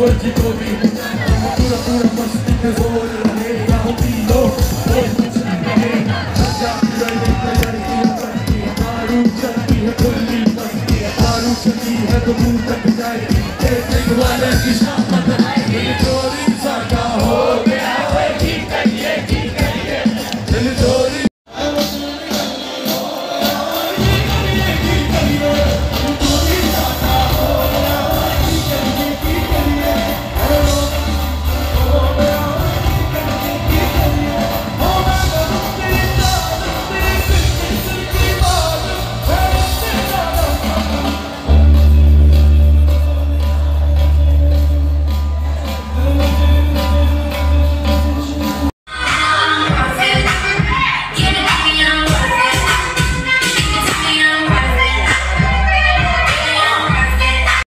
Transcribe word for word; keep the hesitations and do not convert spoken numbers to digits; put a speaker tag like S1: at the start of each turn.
S1: मुझ को भी पूरा पूरा मस्ती में जोर रहेगा हो पी लो कोई कुछ नहीं कहेगा जाती लड़की लड़कियां बनती है दारू चलती है खुली बनती है दारू चलती है तो मुंह तक जाएगी एक वाले की शामत आएगी दिल चोरी साका हो गया है की करिए की करिए दिल